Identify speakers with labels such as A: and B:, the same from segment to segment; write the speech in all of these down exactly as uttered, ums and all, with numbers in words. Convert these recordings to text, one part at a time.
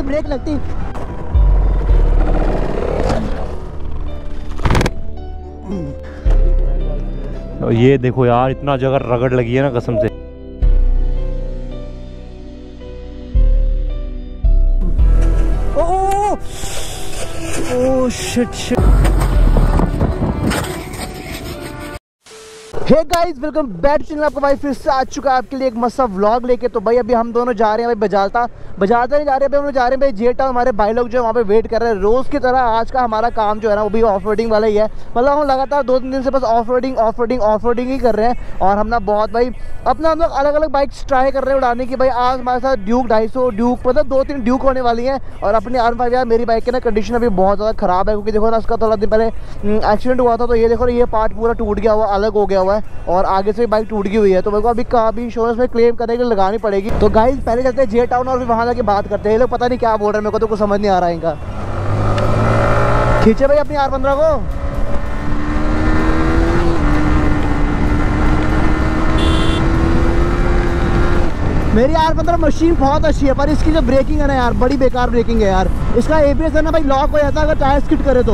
A: Break लगती।
B: ये देखो यार, इतना जगह रगड़ लगी है ना कसम से।
A: Oh oh shit shit. Hey guys, welcome back to channel. आपका भाई फिर से आ चुका है आपके लिए एक मस्त व्लॉग लेके। तो भाई अभी हम दोनों जा रहे हैं भाई बजालता बजालता नहीं जा रहे, हम लोग जा रहे हैं भाई जे टाउन। हमारे भाई लोग जो है वहाँ पे वेट कर रहे हैं रोज़ की तरह। आज का हमारा काम जो है ना वो भी ऑफ रोडिंग वाला ही है। मतलब हम लगातार दो तीन दिन से बस off roading off roading off roading ही कर रहे हैं। और हम ना बहुत भाई अपना हम लोग अलग अलग बाइक्स ट्राई कर रहे हैं उड़ाने की। भाई आज हमारे साथ ड्यूक ढाई सौ ड्यूक मतलब दो तीन ड्यूक होने वाली हैं। और अपनी आर फाइव यार मेरी बाइक की ना कंडीशन अभी बहुत ज़्यादा ख़राब है, क्योंकि देखो ना उसका थोड़ा दिन पहले एक्सीडेंट हुआ था। तो ये देखो ये पार्ट पूरा टूट गया हुआ, अलग हो गया हुआ है और आगे से बाइक टूट गई हुई है। तो मेरे को अभी अभी इंश्योरेंस में क्लेम करने के लिए लगानी पड़ेगी। तो गाइस पहले चलते हैं जे टाउन और वहाँ जाके बात करते हैं। ये लोग पता नहीं क्या बोल रहे हैं, मेरे को तो कुछ समझ नहीं आ रहा है इनका। खींचे भाई अपनी आर पंद्रह को। मेरी आर पंद्रह मशीन बहुत अच्छी है, पर इसकी जो ब्रेकिंग है ना यार बड़ी बेकार ब्रेकिंग है यार। इसका एबीएस है ना भाई लॉक हो जाता है अगर टायर स्किड करे तो।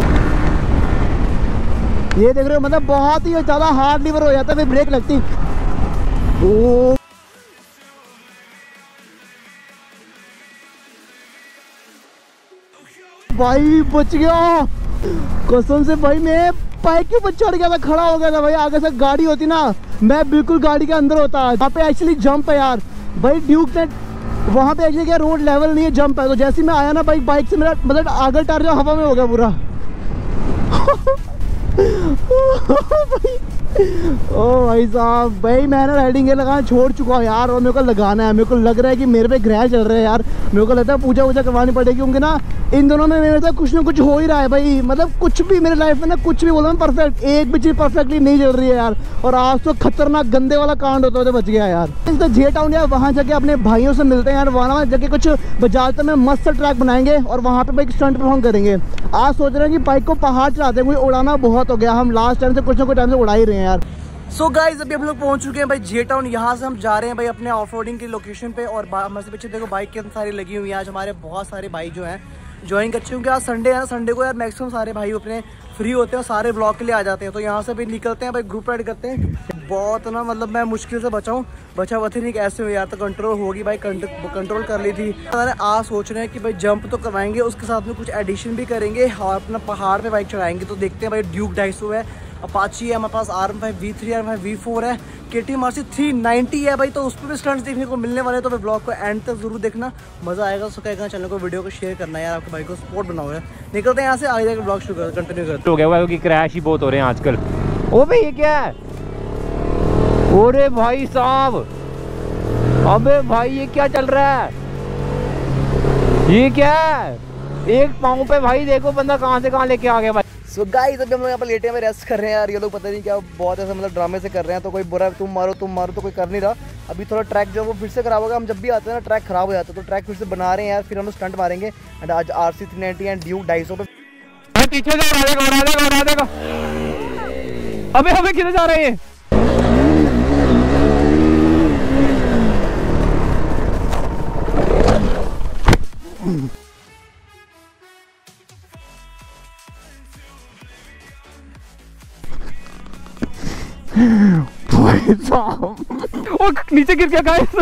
A: ये देख रहे हो मतलब बहुत ही ज़्यादा हार्ड लीवर हो जाता है, फिर ब्रेक लगती। ओ भाई बच गया कसम से भाई। मैं बाइक के ऊपर चढ़ गया था, खड़ा हो गया था भाई। आगे से गाड़ी होती ना मैं बिल्कुल गाड़ी के अंदर होता। वहाँ पे एक्चुअली जंप है यार भाई, ड्यूक ने वहाँ पे एक्चुअली क्या रोड लेवल नहीं है, जंप है। तो जैसे मैं आया ना बाइक बाइक से मेरा मतलब आगे टायर जो हवा में हो गया पूरा। ओ भाई साहब भाई मैंने राइडिंग गेयर लगाना छोड़ चुका हूँ यार, और मेरे को लगाना है। मेरे को लग रहा है कि मेरे पे ग्रह चल रहे हैं यार। मेरे को लगता है पूजा वूजा करवानी पड़ेगी, क्योंकि ना इन दोनों में मेरे साथ कुछ ना कुछ हो ही रहा है भाई। मतलब कुछ भी मेरे लाइफ में ना कुछ भी बोला परफेक्ट एक भी चीज़ परफेक्टली नहीं चल रही है यार। और आज तो खतरनाक गंदे वाला कांड होता होता बच गया यार। इसका जे टाउन यार वहाँ जाके अपने भाइयों से मिलते हैं यार। वहाँ जाके कुछ बजालता में मस्त ट्रैक बनाएंगे और वहाँ पे बाइक स्टंट परफॉर्म करेंगे। आज सोच रहे हैं कि बाइक को पहाड़ चलाते हैं, कोई उड़ाना बहुत हो गया। हम लास्ट टाइम से कुछ ना कुछ टाइम से उड़ा ही रहे हैं यार। सो गाइज अभी हम लोग पहुंच चुके हैं भाई जे टाउन। यहाँ से हम जा रहे हैं भाई अपने ऑफ रोडिंग की लोकेशन पे। और हमारे पीछे देखो बाइक कितनी सारी लगी हुई है। आज हमारे बहुत सारे भाई जो हैं ज्वाइन कर चुके हैं। आज संडे है ना, संडे को यार मैक्सिमम सारे भाई अपने फ्री होते हैं और सारे ब्लॉग के लिए आ जाते हैं। तो यहाँ से भी निकलते हैं भाई, ग्रुप राइड करते हैं। बहुत ना मतलब मैं मुश्किल से बचाऊँ बचा हुआ थी नहीं कैसे हुई यार। तो कंट्रोल होगी भाई, कंट्रोल कर ली थी। आज सोच रहे हैं कि भाई जंप तो करवाएंगे, उसके साथ में कुछ एडिशन भी करेंगे और अपना पहाड़ पे बाइक चढ़ाएंगे। तो देखते हैं भाई ड्यूक ढाई सौ है, अपाची है हमारे पास, R M five V three R M five V four है, K T M R C three ninety है भाई। तो उस पर भी स्टंट्स देखने को मिलने वाले हैं। तो फिर ब्लॉग को एंड तक जरूर देखना, मजा आएगा। उसको कहना चैनल को वीडियो को शेयर करना यार, आपके भाई को सपोर्ट बनाओ यार। निकलते हैं यहाँ से, आगे जाकर ब्लॉग शुरू कर कंटिन्यू करते
B: हो गया हुआ क्योंकि क्रैश ही बहुत हो रहे हैं आजकल। ओ भाई ये क्या है? अरे भाई साहब, अबे भाई ये क्या चल रहा है? ये क्या है? एक पाँव पे भाई देखो बंदा कहाँ से कहाँ लेके आ गया भाई।
A: सो गाइस अभी हम लोग यहाँ पर लेटे में रेस्ट कर रहे हैं यार। ये लोग पता नहीं क्या बहुत ऐसा मतलब ड्रामे से कर रहे हैं। तो कोई बुरा तुम मारो तुम मारो तो कोई कर नहीं रहा। अभी थोड़ा ट्रैक जो है वो फिर से खराब होगा। हम जब भी आते हैं ना ट्रैक खराब हो जाता है, तो ट्रैक फिर से बना रहे हैं यार। फिर हम लोग स्टंट मारेंगे। एंड आज R C three ninety and Duke ढाई सौ पे
B: पीछे से उड़ा देगा उड़ा देगा उड़ा देगा। अबे अबे किधर जा रहे हैं? भाई साहब ओ नीचे गिर गया गाइस।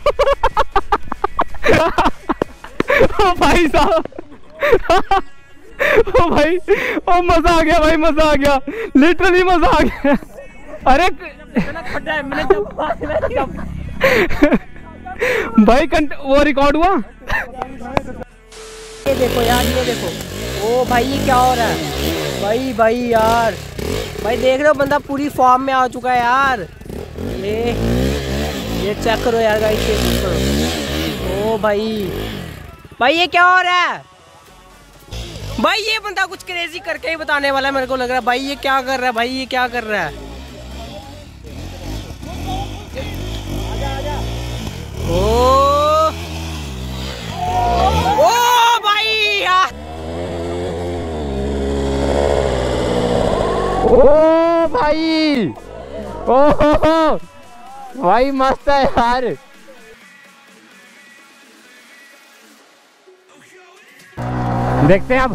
B: ओ भाई साहब ओ भाई ओ मजा आ गया भाई, मजा आ गया, लिटरली मजा आ गया। अरे भाई वो रिकॉर्ड हुआ।
C: ये देखो यार, ये देखो। ओ भाई ये क्या हो रहा है भाई? भाई यार भाई देख रहे हो बंदा पूरी फॉर्म में आ चुका है यार। ये ये चेक करो यार गाइस, चेक करो। ओ भाई भाई ये क्या हो रहा है भाई? ये बंदा कुछ क्रेजी करके ही बताने वाला है मेरे को लग रहा है। भाई ये क्या कर रहा है? भाई ये क्या कर रहा है? ओ ओ भाई यार,
B: ओ भाई ओ भाई मस्त है यार। देखते हैं अब।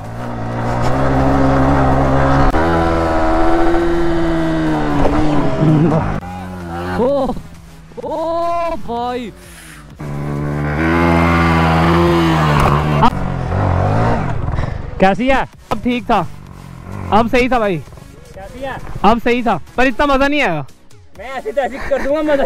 B: ओ ओ भाई कैसी है? अब ठीक था, अब सही था भाई। कैसी है? अब सही था, पर इतना मजा नहीं आया। मैं ऐसी तो ऐसी कर दूंगा मजा।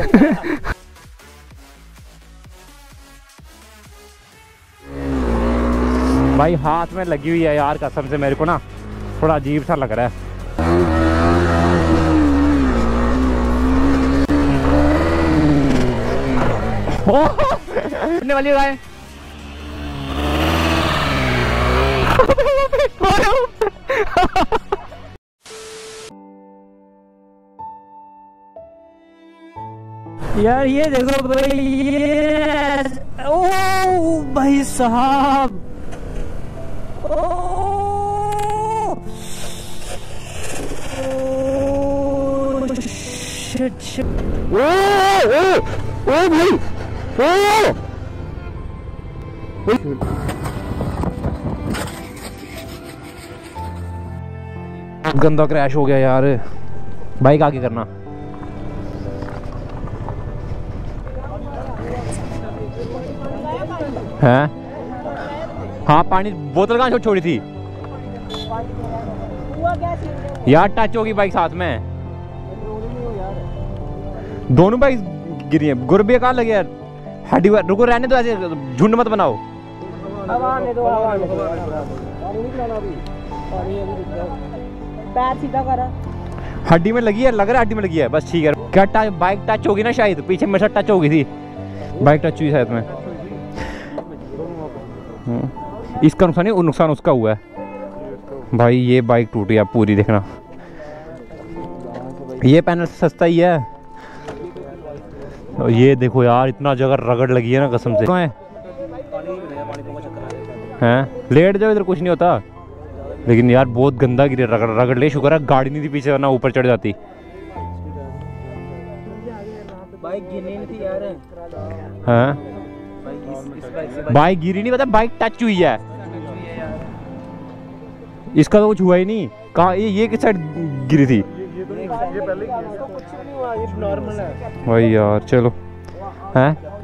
B: भाई हाथ में लगी हुई है यार, कसम से मेरे को ना थोड़ा अजीब सा लग रहा है। उड़ने वाली गाय।
C: यार ये देखो भाई, ये ओ भाई साहब, शिट शिट,
B: ओ ओ ओ भाई ओ गंदा क्रैश हो गया यार। बाइक आगे करना। हैं? हाँ पानी बोतल कहाँ छोड़ी थी यार? टच होगी बाइक साथ में। दोनों बाइक गिरी हैं। गुरबे कहाँ लगे यार? हड्डी रुको, रहने दो, ऐसे झुंड मत बनाओ।
C: पैर सीधा करा।
B: हड्डी में लगी है, लग रहा है हड्डी में लगी है, बस ठीक है। क्या टच, बाइक टच होगी ना शायद, पीछे मेरे साथ टच होगी थी, बाइक टच हुई शायद में। इसका नुकसान नहीं, नुकसान उसका हुआ है भाई। ये बाइक टूटी है पूरी, देखना। ये पैनल सस्ता ही है। ये देखो यार, इतना जगह रगड़ लगी है ना कसम से। हैं लेट जाओ, इधर कुछ नहीं होता। लेकिन यार बहुत गंदा गिरे, रगड़ रगड़ ले। शुक्र है गाड़ी नहीं थी पीछे, वरना ऊपर चढ़ जाती।
C: बाइक गिरी नहीं थी यार।
B: हाँ बाइक गिरी नहीं, पता बाइक टच हुई है। इसका तो कुछ हुआ ही नहीं। कहाँ ये ये किस साइड गिरी थी?
C: ये पहले नॉर्मल है
B: भाई यार चलो हैं।